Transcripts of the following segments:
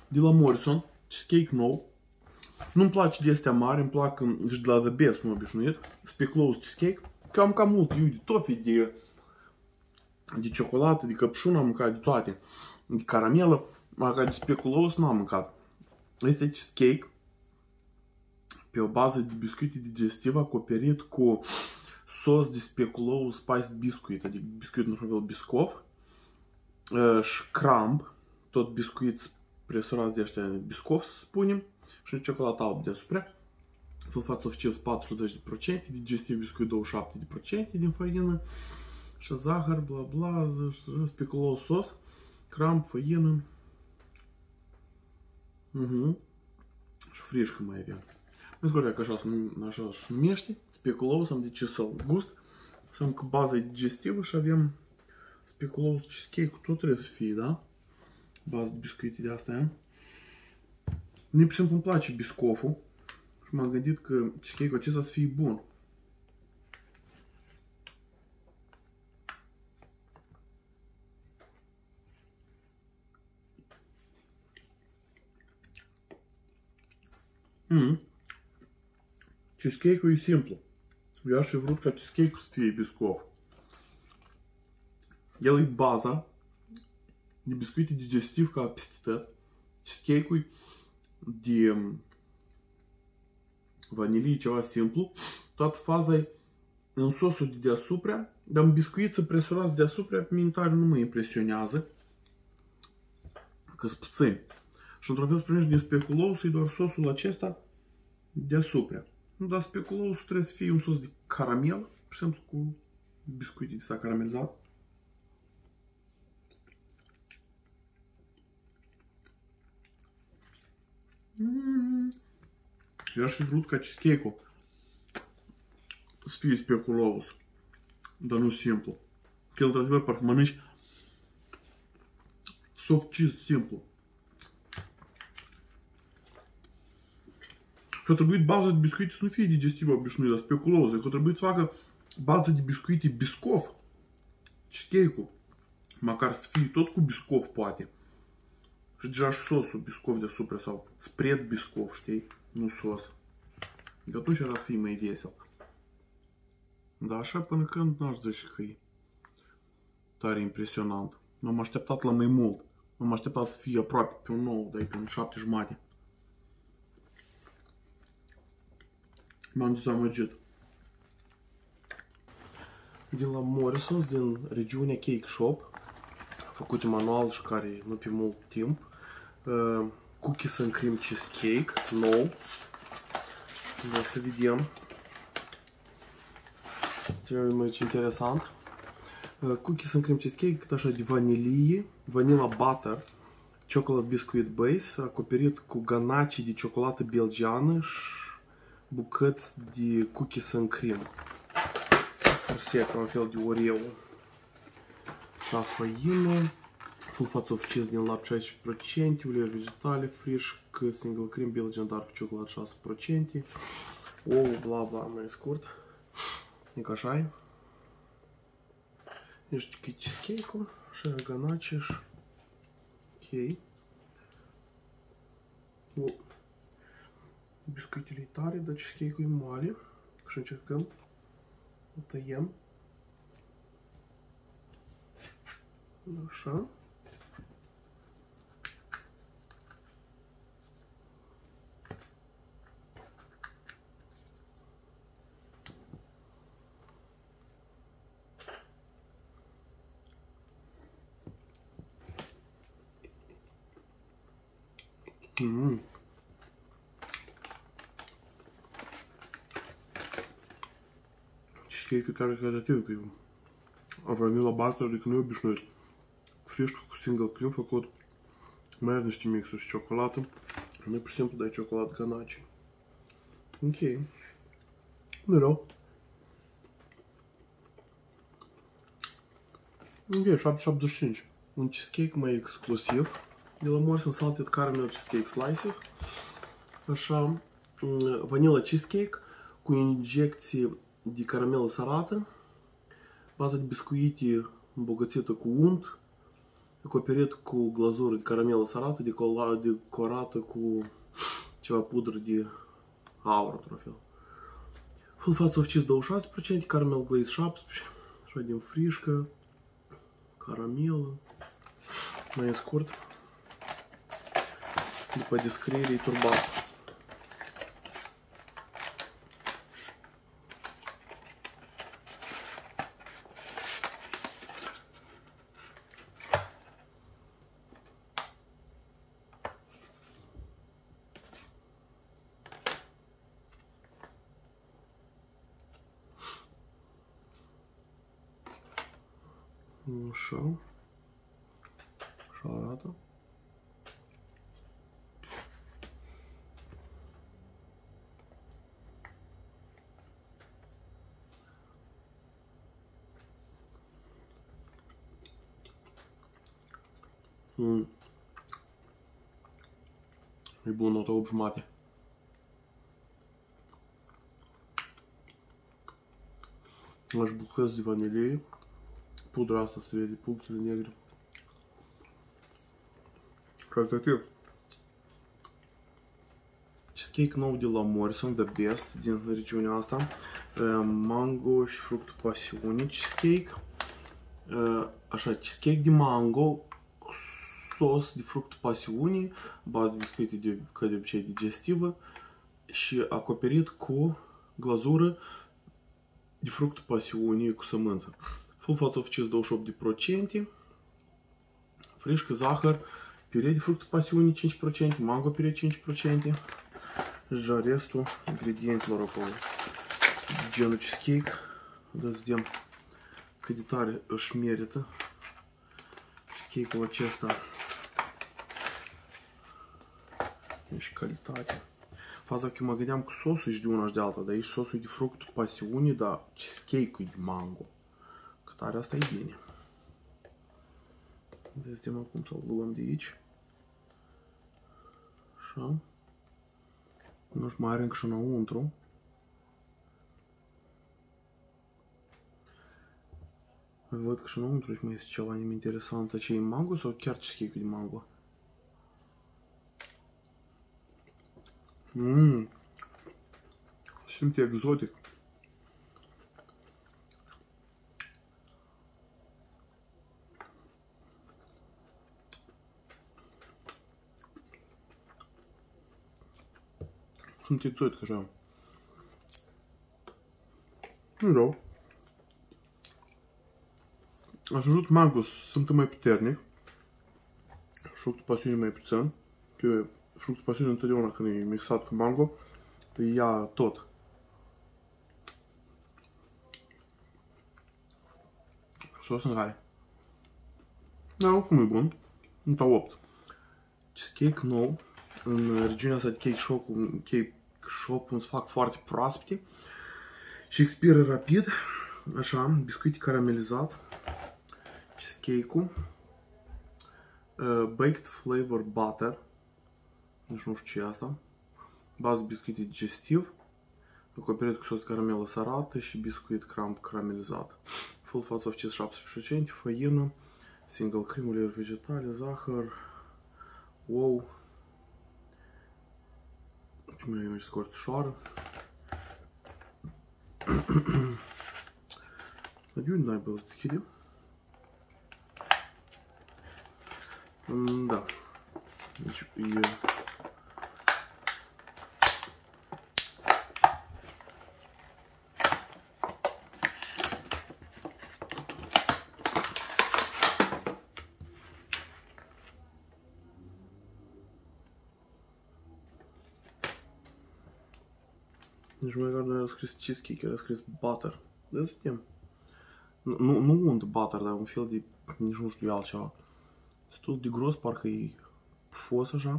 de la Morrison, cheesecake nou. Nu-mi place de astea mari, îmi plac și de la The Best, nu obișnuit. Speculoos cheesecake. Că am cam mult, eu de toffee, de ciocolată, de căpșun am mâncat de toate. De caramelă, dar de speculoos nu am mâncat. Este cheesecake pe o bază de biscuit digestiv acoperit cu sos de speculoos spiced biscuit, adică biscuit într-un fel biscoff și crumb, tot biscuiți presurați de ăștia biscoff, să spunem, și ciocolată alb deasupra. Sulfați oficios 40%, digestiv biscuit 27% din făină și zahăr, bla bla, speculoos sos, crumb, făină. Și frișcă mai avem. Nu scurt că așa se numește, speculoos, am decis să-l gust. Să am că baza e digestivă și avem speculoos cheesecake, tot trebuie să fie, da? Bază de biscuite de astea. Mie, pur și simplu, îmi place biscofful și m-am gândit că cheesecake-ul acesta să fie bun. Cheesecake-ul e simplu. Eu aș fi vrut ca cheesecake-ul să fie biscoff. El e baza de biscuit digestiv ca peste tot. Cheesecake-ul e de vanilie, ceva simplu. Toată faza e în sosul de deasupra, dar în biscuiță presurați deasupra, pe mine tare nu mă impresionează. Că-s puțini. Și într-un fel să primești din speculoos, e doar sosul acesta deasupra. Nu, dar speculoos trebuie să fie un sos de caramel, pur și simplu cu biscuit de ăsta caramelizat. Eu aș fi vrut ca cheesecake-ul să fie speculoos, dar nu simplu. Că el, într-adevăr, parcă mănânci soft cheese simplu. Și a trebuit baza de biscuite să nu fie digestivă obișnuită, dar speculoos. Că a trebuit să facă baza de biscuite biscoff. Cheesecake-ul. Măcar să fie tot cu biscoff, poate. Și deja și sosul biscoff deasupra sau spread biscoff, știi? Nu sos. De atunci era să fie mai vesel. Dar așa până când n-aș zice că e tare impresionant. M-am așteptat la mai mult. M-am așteptat să fie aproape pe un 9, dar e pe un 7,5. M-am dezamăgit. De la Morrisons, din regiunea Cake Shop, făcut manual și care nu pe mult timp. Cookies and cream cheesecake, nou. Da, să vedem. Ce mai interesant. Cookies and cream cheesecake, așa de vanilie, vanilla butter, chocolate biscuit base, acoperit cu ganache de ciocolată belgiană și bucăți de cookies and cream. Furset, un fel de Oreo. Și făină, sulfați oficios din lapte 16%, uleiuri vegetale, frișcă, single cream, Belgian dark chocolate 6%, ouă, bla bla, mai scurt. E ca așa e. Ești cheesecake-ul și ganache și ok. Biscuitele e tare, dar cheesecake-ul e moale. Și încercăm. Îl tăiem. Așa. Cheesecake care calitativ, că a vanilla butter, adică nu e obișnuit. Frișcă cu single cream făcut. Mai are niște mixuri și ciocolată. Nu e pur și simplu dai ciocolată ganache. Ok. Nu rău. Ok, 7,75. Un cheesecake mai exclusiv. De la Morrison Salted Caramel Cheesecake Slices. Așa, vanilla cheesecake cu injecții de caramelă sărată. Bază de biscuite îmbogățită cu unt. acoperit cu glazură de caramelă sărată, decorată cu ceva pudră de aur, într-un fel. Full fat soft cheese 26%, caramel glaze 17%, așa din frișcă, caramelă, mai scurt, după descriere e turbat. Așa. Așa arată. E bun, notă 8 jumate. Aș bucăți de vanilie. Pudra asta se vede, punctele negre. Calitativ. Cheesecake nou de la Morrison, The Best, din regiunea asta. Mango și fructul pasiunii cheesecake. Așa, cheesecake de mango, sos de fructul pasiunii, bază de biscuite ca de obicei digestivă și acoperit cu glazură de fructul pasiunii cu sămânță. Full fat soft cheese 28%, frișcă, zahăr, pire de fructul pasiunii 5%, mango pire 5%, și restul ingredientelor acolo. Genul cheesecake, să vedem cât de tare își merită cheesecake-ul acesta. E și calitate. Faza că eu mă gândeam cu sosul și de una și de alta, dar aici sosul e de fructul pasiunii, dar cheesecake-ul e de mango. Cât are asta e bine. Deci vedem acum să-l luăm de aici. Așa. Nu știu, mai are încă și înăuntru. Văd că și înăuntru și mai este ceva interesant. Ce e mango sau chiar cheesecake-ul de mango? Simt exotic. Simt exotic așa. Nu rău. Aș ajut mango sunt mai puternic. Fructul pasiunii mai puțin. Că fructul pasiunii întotdeauna când e mixat cu mango, îi ia tot. Sos în care. Da, oricum e bun. Nota 8. Cheesecake nou. În regiunea asta de cake shop îmi fac foarte proaspete și expiră rapid. Așa, biscuit caramelizat. Cheesecake-ul. Baked flavor butter. Nici nu știu ce e asta. Bază biscuit digestiv. Acoperit cu sos caramelă sărată și biscuit crumb caramelizat. Full fat soft cheese 17%, făină, single cream, uleiuri vegetale, zahăr, ou. Mai e scorțișoară. De unde n-ai băut deschide? Da. Deci e... Nici măcar nu era scris cheesecake, era scris butter. Da, suntem. Nu unt butter, dar un fel de, nici nu știu altceva. Destul de gros, parcă e fos așa.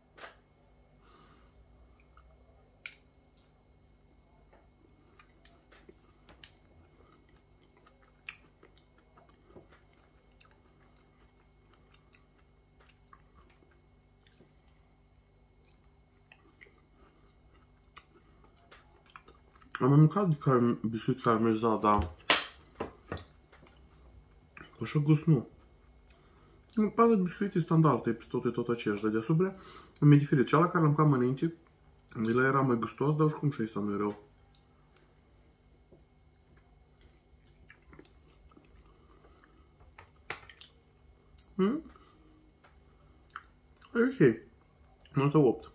Am mai mâncat biscuit caramelizat, dar așa gust nu. Pasta de biscuit e standard, e peste tot aceeași, dar deasupra e diferit. Cea la care l-am cam înainte, el era mai gustos, dar oricum și ăsta nu e rău. E ok. Nota 8.